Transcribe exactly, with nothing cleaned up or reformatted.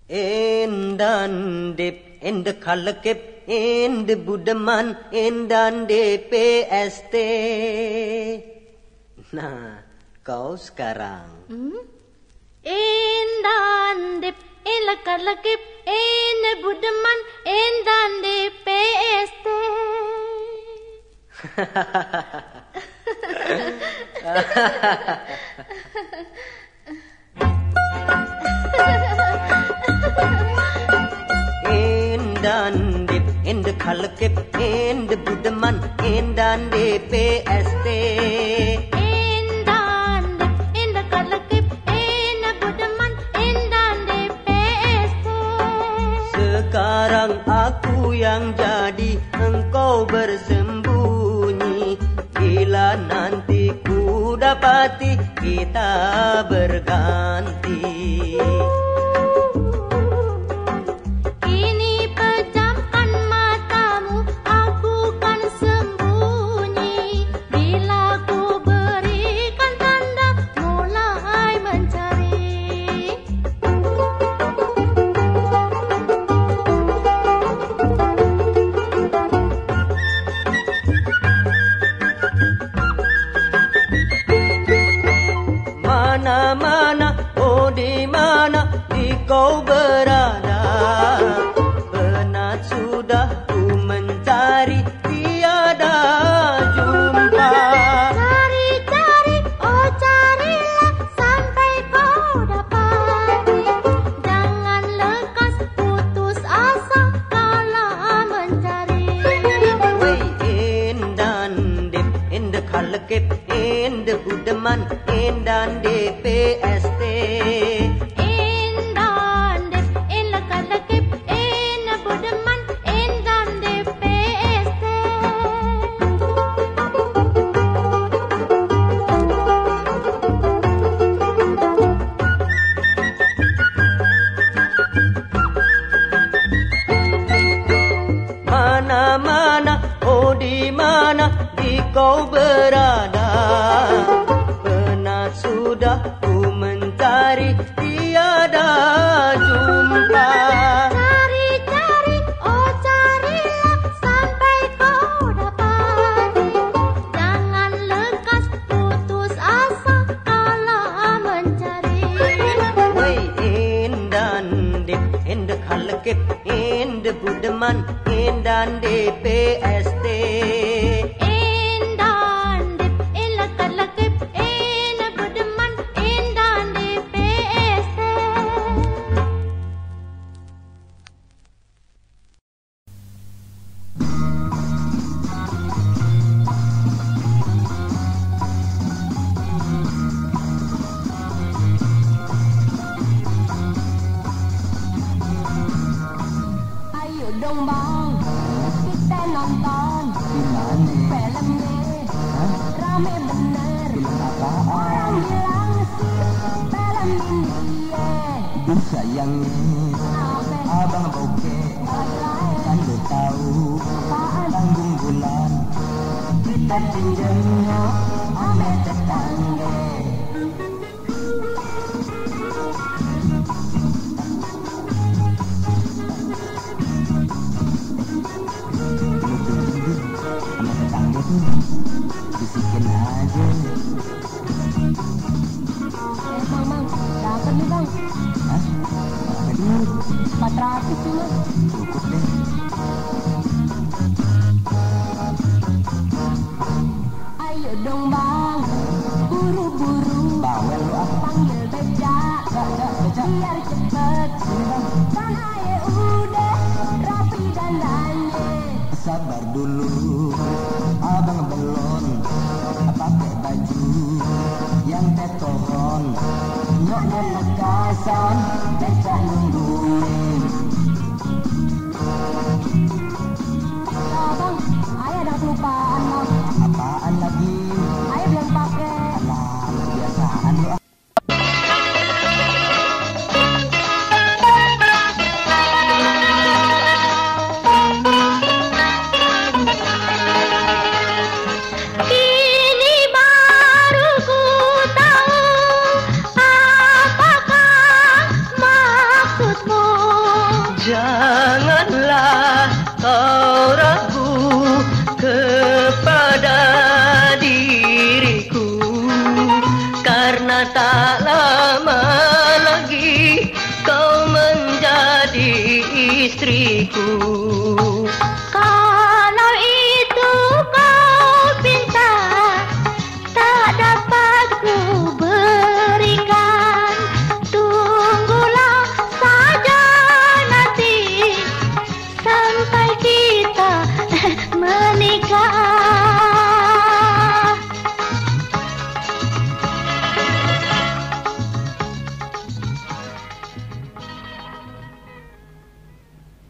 Endandip ende kalekep ende budeman endande P S T. Nah, kau sekarang. Hmm? Endandip ende kalekep ende budeman endande P S T. Endandip ende kalekep ende budeman endande P S T. Endandip ende kalekep ende budeman endande P S T. Sekarang aku yang jadi, engkau bersembunyi. Bila nanti ku dapati, kita berganti. Kini pejamkan matamu, aku kan sembunyi. Bila ku berikan tanda, mulai mencari. Mana-mana, oh di mana di kau berada? Penat sudah ku mencari, tiada jumpa. Cari-cari, oh carilah sampai kau dapati. Jangan lekas putus asa kala mencari. Wey endandip ende kalekep ende budeman endande P S T. Endandip ende kalekep ende budeman endande P S T. Mana-mana, oh di mana di kau berada? Penat sudah ku mencari, tiada jumpa. Cari-cari, oh carilah sampai kau dapati. Jangan lekas putus asa kala mencari. Wey endandip ende kalekep ende budeman endande P S T. Endandip ende kalekep ende budeman endande P S T. Ayo dong bang, kita nonton film nih, rame bener. Orang bilang sih film India. Duh sayangnya abang bokeh kan lo tahu tanggung bulan kita pinjamnya ame tetangga. Sama tetangga tuh bisikin aja. Eh bang bang, dapat nih bang, Hah? Berapa duit? empat ratus sih mas. Cukup deh. Ayo dong bang, buru-buru Bawel lu ah. panggil beca, Gak, gak, beca. biar cepet. Sini bang. Kan ayo udah rapi dandannya. Sabar dulu, abang belum pakai baju yang tetoron, nyok nelekasan, becak nungguin. Ya bang, ayah ada kelupaan bang. Apaan lagi? Ayah belum pakai. Alah, kebiasaan lu ah. Kini baru ku tahu apakah maksudmu. tak lama lagi kau menjadi istriku.